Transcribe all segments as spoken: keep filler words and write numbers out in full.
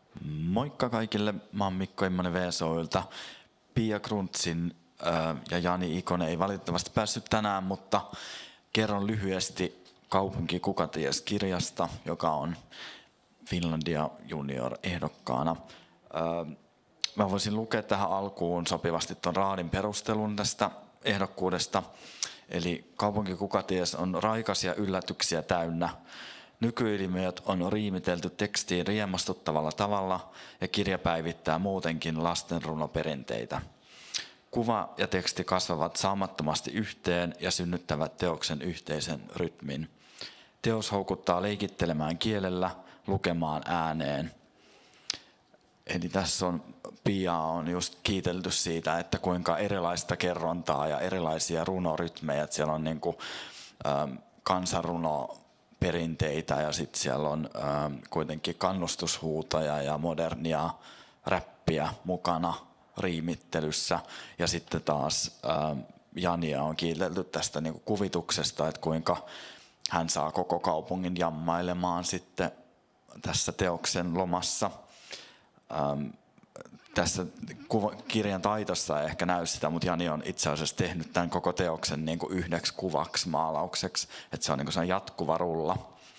Moikka kaikille, mä oon Mikko Immonen V S O:lta. Pia Kruntsin äh, ja Jani Ikonen ei valitettavasti päässyt tänään, mutta kerron lyhyesti Kaupunki kuka ties -kirjasta, joka on Finlandia Junior-ehdokkaana. Äh, mä voisin lukea tähän alkuun sopivasti ton raadin perustelun tästä ehdokkuudesta. Eli Kaupunki kuka ties on raikas ja yllätyksiä täynnä. Nykyilmiöt on riimitelty tekstiin riemastuttavalla tavalla ja kirja päivittää muutenkin lastenrunoperinteitä. Kuva ja teksti kasvavat saamattomasti yhteen ja synnyttävät teoksen yhteisen rytmin. Teos houkuttaa leikittelemään kielellä, lukemaan ääneen. Eli tässä on, Pia on just kiitelty siitä, että kuinka erilaista kerrontaa ja erilaisia runorytmejä. Että siellä on niin kuin, ähm, kansanruno perinteitä ja sitten siellä on äh, kuitenkin kannustushuutoja ja modernia räppiä mukana riimittelyssä. Ja sitten taas äh, Jania on kiitelty tästä niin kuin kuvituksesta, että kuinka hän saa koko kaupungin jammailemaan sitten tässä teoksen lomassa. Ähm, tässä kirjan taitossa ei ehkä näy sitä, mutta Jani on itse asiassa tehnyt tämän koko teoksen niin kuin yhdeksi kuvaksi, maalaukseksi, että se on, niin kuin se on jatkuva rulla.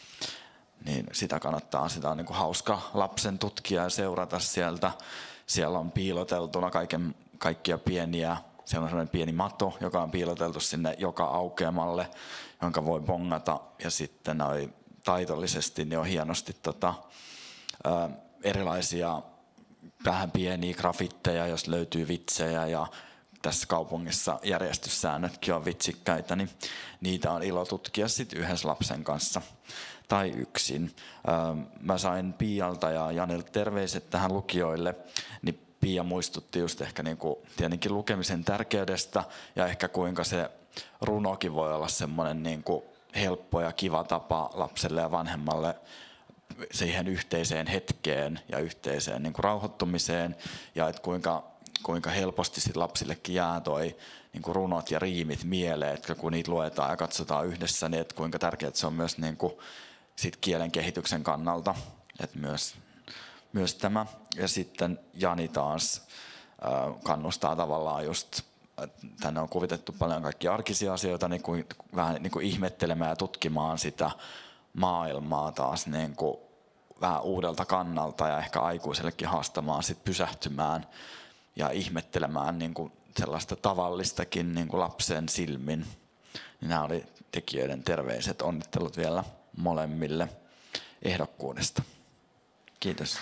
Niin sitä kannattaa, sitä on niin kuin hauska lapsen tutkia ja seurata sieltä. Siellä on piiloteltuna kaiken, kaikkia pieniä, siellä on sellainen pieni mato, joka on piiloteltu sinne joka aukeamalle, jonka voi bongata. Ja sitten noi, taitollisesti niin on hienosti tota, ä, erilaisia vähän pieniä grafitteja, jos löytyy vitsejä, ja tässä kaupungissa järjestyssäännötkin on vitsikkäitä, niin niitä on ilo tutkia sitten yhdessä lapsen kanssa tai yksin. Mä sain Pialta ja Janilta terveiset tähän lukijoille, niin Pia muistutti just ehkä niinku tietenkin lukemisen tärkeydestä ja ehkä kuinka se runokin voi olla semmoinen niinku helppo ja kiva tapa lapselle ja vanhemmalle siihen yhteiseen hetkeen ja yhteiseen niin kuin rauhoittumiseen, ja että kuinka, kuinka helposti sit lapsillekin jää toi niin kuin runot ja riimit mieleen, että kun niitä luetaan ja katsotaan yhdessä, niin että kuinka tärkeää se on myös niin kuin sit kielen kehityksen kannalta, että myös, myös tämä. Ja sitten Jani taas äh, kannustaa tavallaan just, tänne on kuvitettu paljon kaikkia arkisia asioita, niin kuin, vähän niin kuin ihmettelemään ja tutkimaan sitä maailmaa taas niin kuin vähän uudelta kannalta ja ehkä aikuisellekin haastamaan sit pysähtymään ja ihmettelemään niin kuin sellaista tavallistakin niin kuin lapsen silmin. Nämä oli tekijöiden terveiset. Onnittelut vielä molemmille ehdokkuudesta. Kiitos.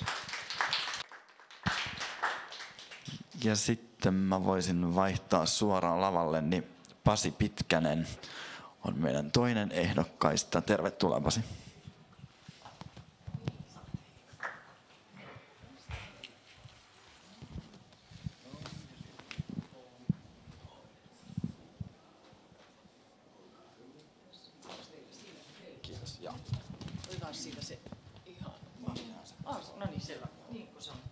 Ja sitten mä voisin vaihtaa suoraan lavalle, niin Pasi Pitkänen on meidän toinen ehdokkaista. Tervetuloa, Pasi. Kiitos. Ja. Otetaan siitä se ihan... Ah, no niin, selvä. Niin kuin sanottiin.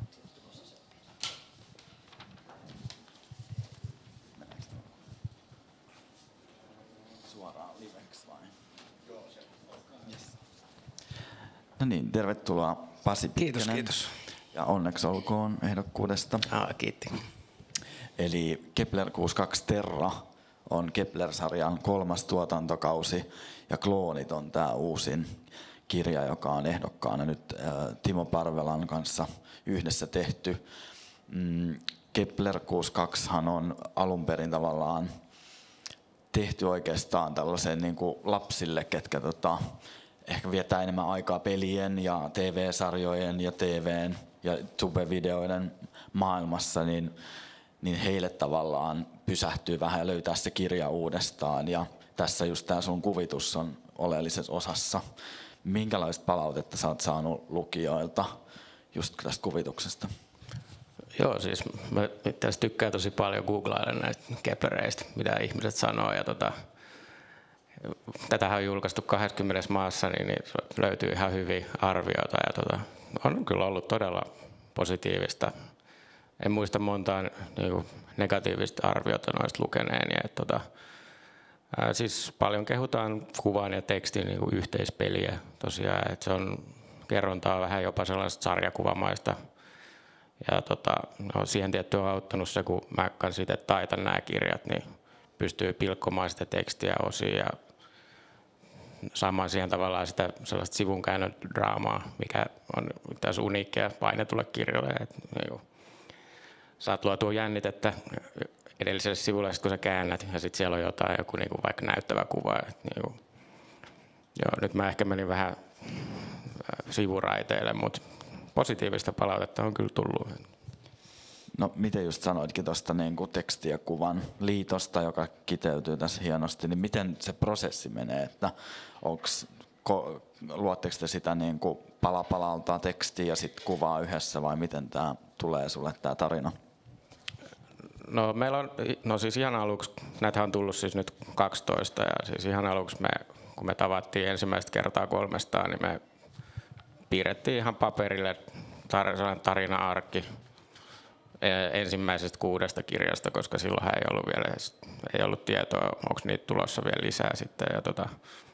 Suoraan liveksi vai? Yes. No niin, tervetuloa Pasi Pitkänen. Kiitos, kiitos. Ja onneksi olkoon ehdokkuudesta. Ah, kiitti. Eli Kepler kuusikymmentäkaksi Terra on Kepler-sarjan kolmas tuotantokausi ja Kloonit on tämä uusin kirja, joka on ehdokkaana nyt äh, Timo Parvelan kanssa yhdessä tehty. Mm, Kepler kuusikymmentäkaksi on alun perin tavallaan tehty oikeastaan tällaisen niin kuin lapsille, ketkä tota, ehkä viettää enemmän aikaa pelien ja T V-sarjojen ja T V:n ja tube-videoiden maailmassa, niin, niin heille tavallaan pysähtyy vähän ja löytää se kirja uudestaan. Ja tässä just tämä sun kuvitus on oleellisessa osassa. Minkälaista palautetta sä oot saanut lukijoilta just tästä kuvituksesta? Joo, siis mä itse asiassa tykkään tosi paljon googlailla näistä Keplereistä, mitä ihmiset sanoo. Ja tota, tätähän on julkaistu kaksikymmentä maassa, niin, niin löytyy ihan hyviä arvioita. Ja tota, on kyllä ollut todella positiivista. En muista montaa niin negatiivista arviota noista lukeneeni. Et, tota, ää, siis paljon kehutaan kuvan ja tekstin niin yhteispeliä tosiaan. Et se on kerrontaa, vähän jopa sellaista sarjakuvamaista. Ja tota, no, siihen tietty on auttanut se, kun mä kans itse taitan nämä kirjat, niin pystyy pilkkomaan sitä tekstiä osiin ja saamaan siihen tavallaan sitä sellaista sivunkäännön draamaa, mikä on taas uniikkia painetulle kirjalle. Et, niin saat luotua jännitettä edelliselle sivulle, kun sä käännät, ja sitten siellä on jotain, joku niin kuin vaikka näyttävä kuva. Et, niin kuin, joo, nyt mä ehkä menin vähän sivuraiteille, mutta positiivista palautetta on kyllä tullut. No miten just sanoitkin tuosta niin kuin teksti- ja kuvan liitosta, joka kiteytyy tässä hienosti, niin miten se prosessi menee, että onks, ko, luotteko te sitä niin kuin pala palalta tekstiä ja sitten kuvaa yhdessä vai miten tämä tulee sulle tämä tarina? No meillä on, no siis ihan aluksi, näitä on tullut siis nyt kaksitoista ja siis ihan aluksi me, kun me tavattiin ensimmäistä kertaa kolmestaan, niin me piirrettiin ihan paperille tar- tarina-arkki ensimmäisestä kuudesta kirjasta, koska silloin ei ollut vielä ei ollut tietoa, onko niitä tulossa vielä lisää sitten. Ja tota,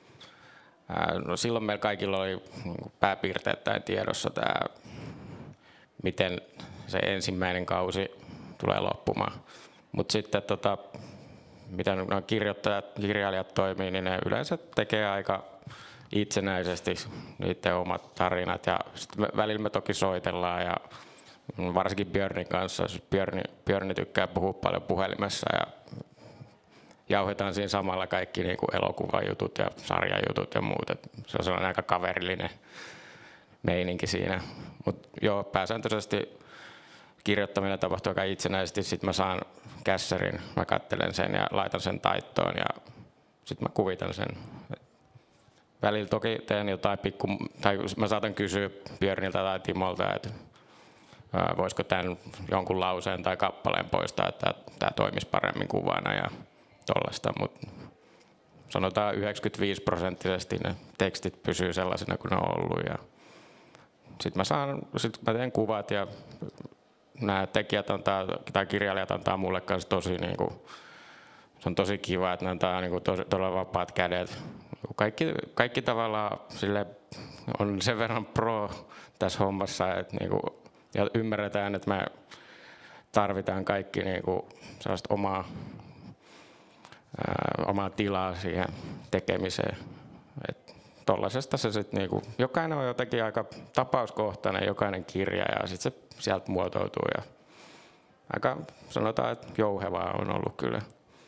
no silloin meillä kaikilla oli pääpiirteittäin tiedossa tämä, miten se ensimmäinen kausi tulee loppumaan. Mutta sitten tota, miten nuo kirjoittajat, kirjailijat toimii, niin ne yleensä tekee aika itsenäisesti niiden omat tarinat. Ja sitten välillä me toki soitellaan ja varsinkin Björnin kanssa. Björni, Björni tykkää puhua paljon puhelimessa ja jauhetaan siinä samalla kaikki niin kuin elokuvajutut ja sarjajutut ja muut. Et se on sellainen aika kaverillinen meininki siinä. Mutta joo, pääsääntöisesti kirjoittaminen tapahtuu aika itsenäisesti. Sitten mä saan kässärin, mä katselen sen ja laitan sen taittoon ja sitten mä kuvitan sen. Välillä toki teen jotain pikku, tai mä saatan kysyä Björniltä tai Timolta, että voisiko tämän jonkun lauseen tai kappaleen poistaa, että tämä toimisi paremmin kuvana ja tollaista, mutta sanotaan yhdeksänkymmentäviisi prosenttisesti ne tekstit pysyy sellaisina kuin ne on ollut. Ja sitten mä, saan, sit mä teen kuvat ja nämä tekijät antaa, tai kirjailijat antaa mulle kanssa tosi, niin kuin, se on tosi kiva, että ne antaa niin kuin, tosi, todella vapaat kädet. Kaikki, kaikki tavallaan sille on sen verran pro tässä hommassa, että niin kuin, ja ymmärretään, että me tarvitaan kaikki niin kuin sellaista omaa, ää, omaa tilaa siihen tekemiseen. Et tollasesta se sit niin kuin, jokainen on jotenkin aika tapauskohtainen, jokainen kirja, ja sitten se sieltä muotoutuu. Ja aika sanotaan, että jouhevaa on ollut kyllä.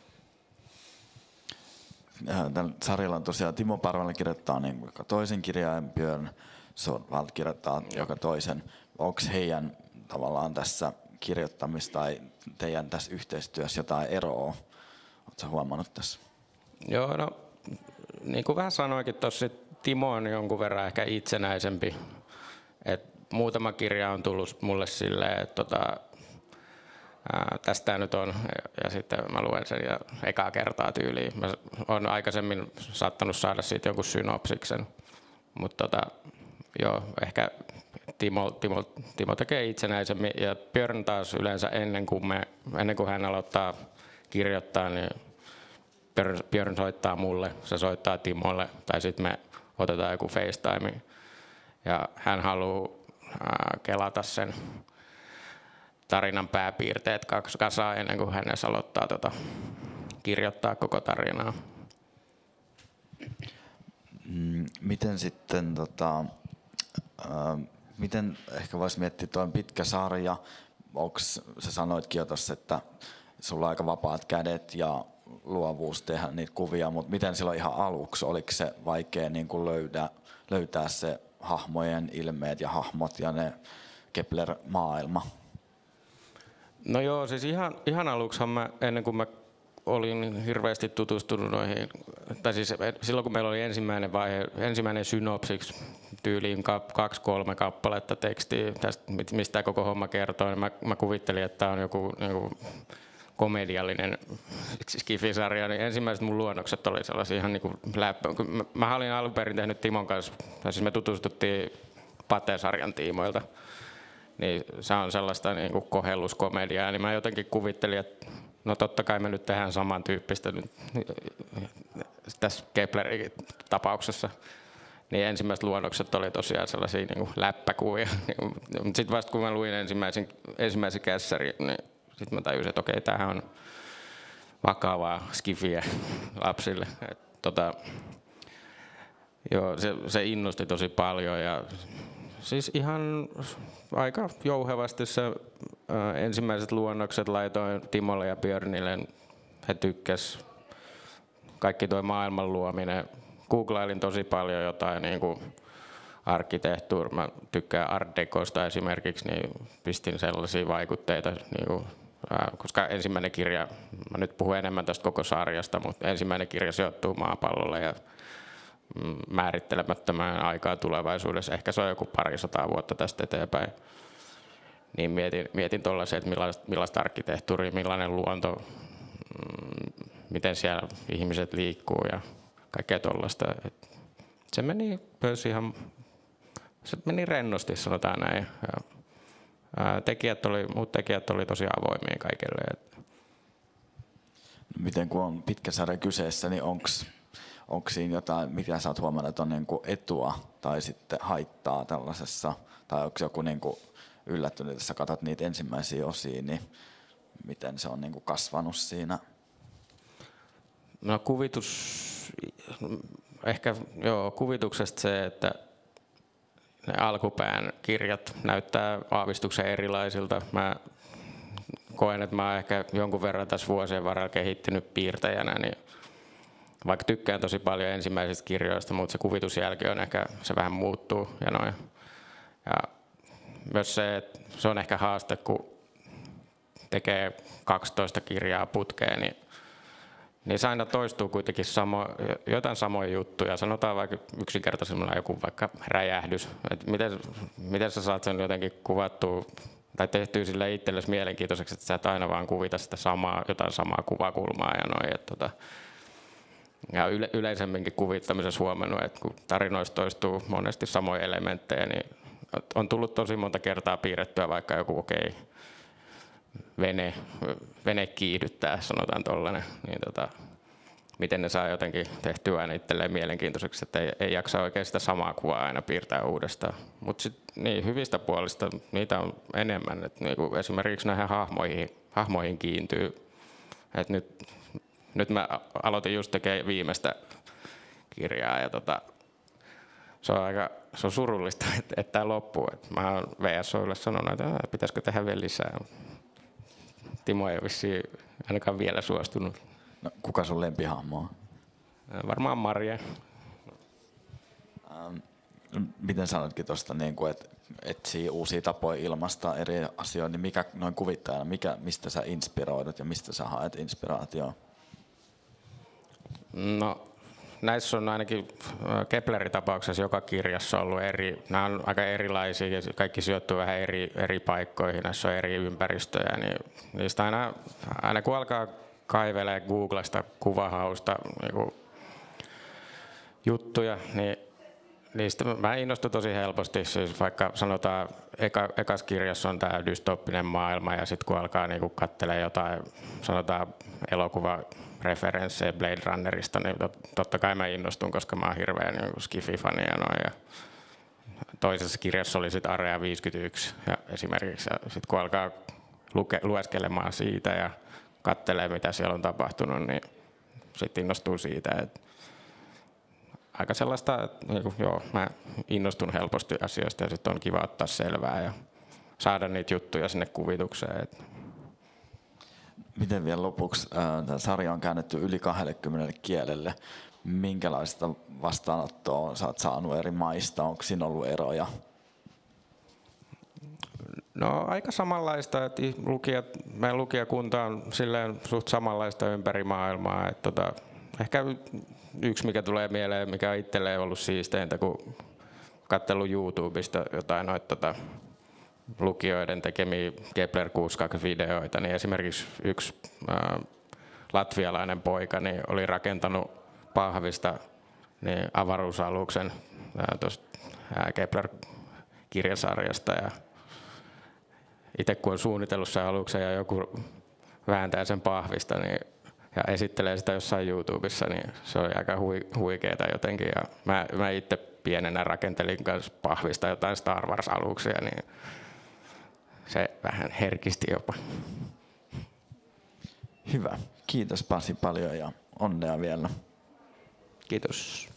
Tällä sarjalla on tosiaan Timo Parvanen kirjoittaa niin joka toisen kirjan ja Björn Sundvall kirjoittaa joka toisen. Onko heidän tavallaan tässä kirjoittamista tai teidän tässä yhteistyössä jotain eroa? Oletko huomannut tässä? Joo, no niin kuin vähän sanoinkin tuossa, Timo on jonkun verran ehkä itsenäisempi. Et muutama kirja on tullut mulle silleen, että tota, ää, tästä nyt on, ja, ja sitten mä luen sen ja ekaa kertaa tyyliin. Mä oon aikaisemmin saattanut saada siitä jonkun synopsiksen, mutta tota, joo, ehkä Timo, Timo, Timo tekee itsenäisemmin ja Björn taas yleensä ennen kuin, me, ennen kuin hän aloittaa kirjoittaa, niin Björn, Björn soittaa mulle, se soittaa Timolle tai sitten me otetaan joku FaceTime ja hän haluaa ää, kelata sen tarinan pääpiirteet kaksi kasaa ennen kuin hän edes aloittaa tota, kirjoittaa koko tarinaa. Miten sitten, tota, ää, miten ehkä voisi miettiä, tuo pitkä sarja, onks, sä sanoitkin jo tuossa, että sulla on aika vapaat kädet ja luovuus tehdä niitä kuvia, mutta miten silloin ihan aluksi, oliko se vaikea niin kuin löydä, löytää se hahmojen ilmeet ja hahmot ja ne Kepler-maailma? No joo, siis ihan, ihan aluksihan mä, ennen kuin mä olin hirveästi tutustunut noihin, tai siis silloin kun meillä oli ensimmäinen vaihe, ensimmäinen synopsiksi tyyliin kaksi kolme kappaletta tekstiä, tästä, mistä koko homma kertoo, niin mä, mä kuvittelin, että tämä on joku, joku komediallinen skifisarja, niin ensimmäiset mun luonnokset oli sellaisia ihan niin kuin läppä. Mä, mä olin alun perin tehnyt Timon kanssa, tai siis me tutustuttiin Pate-sarjan tiimoilta, niin se on sellaista niin kuin kohelluskomediaa, niin mä jotenkin kuvittelin, että no totta kai me nyt tehdään samantyyppistä nyt tässä Keplerin tapauksessa. niin ensimmäiset luonnokset oli tosiaan sellaisia niin kuin läppäkuvia. Mutta sitten vasta kun mä luin ensimmäisen, ensimmäisen kässärin, niin sitten mä tajusin, että okei, tämähän on vakavaa skifiä lapsille. Et, tota, joo, se, se innosti tosi paljon ja siis ihan aika jouhevasti se ää, ensimmäiset luonnokset laitoin Timolle ja Björnille. He tykkäs. Kaikki tuo maailman luominen. Googlailin tosi paljon jotain niin kuin arkkitehtuuri. Mä tykkään Art Decosta esimerkiksi, niin pistin sellaisia vaikutteita. Niin kuin, ää, koska ensimmäinen kirja, mä nyt puhun enemmän tästä koko sarjasta, mutta ensimmäinen kirja sijoittuu maapallolle ja määrittelemättömään aikaa tulevaisuudessa. Ehkä se on joku parisataa vuotta tästä eteenpäin. Niin mietin, mietin tuollaisia, että millaista, millaista arkkitehtuuria, millainen luonto, miten siellä ihmiset liikkuu ja kaikkea tuollaista. Se meni myös ihan, se meni rennosti, sanotaan näin. Ja, ää, tekijät oli, muut tekijät oli tosi avoimia kaikille. Miten kun on pitkä sarja kyseessä, niin onks Onko siinä jotain, mitä sä oot huomannut, että on niinku etua tai sitten haittaa tällaisessa, tai onko joku niinku yllättynyt, että sä katsot niitä ensimmäisiä osia, niin miten se on niinku kasvanut siinä? No kuvitus, ehkä joo, kuvituksesta se, että ne alkupään kirjat näyttää aavistuksen erilaisilta. Mä koen, että mä oon ehkä jonkun verran tässä vuosien varrella kehittynyt piirtäjänä, niin vaikka tykkään tosi paljon ensimmäisistä kirjoista, mutta se kuvitusjälki on ehkä, se vähän muuttuu ja noin. Ja myös se, että se on ehkä haaste, kun tekee kaksitoista kirjaa putkeen, niin, niin se aina toistuu kuitenkin samo, jotain samoja juttuja. Sanotaan vaikka yksinkertaisemmalla joku vaikka räjähdys. Et miten, miten sä saat sen jotenkin kuvattua tai tehtyä sille itsellesi mielenkiintoiseksi, että sä et aina vaan kuvita sitä samaa, jotain samaa kuvakulmaa ja noin. Et tota, ja yle, yleisemminkin kuvittamisessa huomannut, että kun tarinoissa toistuu monesti samoja elementtejä, niin on tullut tosi monta kertaa piirrettyä vaikka joku okei, okay, vene, vene kiihdyttää, sanotaan tollainen, niin tota, miten ne saa jotenkin tehtyä aina itselleen mielenkiintoiseksi, että ei, ei jaksa oikein sitä samaa kuvaa aina piirtää uudestaan. Mutta sitten niin, hyvistä puolista niitä on enemmän, että niinku esimerkiksi näihin hahmoihin, hahmoihin kiintyy, että nyt Nyt mä aloitin just tekemään viimeistä kirjaa ja tota, se on aika se on surullista, että, että tämä loppuu. Et mä oon V S O:lle sanonut, että pitäisikö tehdä vielä lisää. Timo ei ole vissiin ainakaan vielä suostunut. No, kuka sun lempihahmo on? Varmaan Marja. Ähm, miten sanotkin tuosta, niin että etsii uusia tapoja ilmaista eri asioita, niin mikä noin kuvittajana, mikä, mistä sä inspiroidut ja mistä sä haet inspiraatioon? No, näissä on ainakin Keplerin tapauksessa joka kirjassa ollut eri, nämä on aika erilaisia, kaikki sijoittuu vähän eri, eri paikkoihin, näissä on eri ympäristöjä, niin niistä aina, aina kun alkaa kaivelee Googlesta kuvahausta niin juttuja, niin niistä mä innostun tosi helposti, siis vaikka sanotaan, eka, ekas kirjassa on tämä dystoppinen maailma ja sitten kun alkaa niinku katselee jotain, sanotaan elokuvareferenssejä Blade Runnerista, niin tot, totta kai mä innostun, koska mä oon hirveä niinku skifi-fani ja noin. Ja toisessa kirjassa oli sitten Area viisikymmentäyksi ja esimerkiksi, ja sitten kun alkaa luke, lueskelemaan siitä ja katselee mitä siellä on tapahtunut, niin sitten innostuu siitä, että aika sellaista, että niin joo, mä innostun helposti asioista ja sitten on kiva ottaa selvää ja saada niitä juttuja sinne kuvitukseen. Että. Miten vielä lopuksi, tämä sarja on käännetty yli kaksikymmentä kielelle. Minkälaista vastaanottoa sä oot saanut eri maista? Onko siinä ollut eroja? No aika samanlaista, että lukijat, meidän lukijakunta on silleen suht samanlaista ympäri maailmaa. Että tota, ehkä yksi mikä tulee mieleen, mikä on itselleen ollut siisteintä, kun katsellut YouTubesta jotain noita tota, lukijoiden tekemiä Kepler kuusikymmentäkaksi-videoita, niin esimerkiksi yksi ää, latvialainen poika niin oli rakentanut pahvista niin avaruusaluksen tuosta Kepler-kirjasarjasta. Ja itse kun on suunnitellut sen aluksen ja joku vääntää sen pahvista niin, ja esittelee sitä jossain YouTubessa, niin se oli aika hui, huikeeta jotenkin. Ja mä, mä itse pienenä rakentelin kanssa pahvista jotain Star Wars-aluksia, niin se vähän herkisti jopa. Hyvä. Kiitos Pasi paljon ja onnea vielä. Kiitos.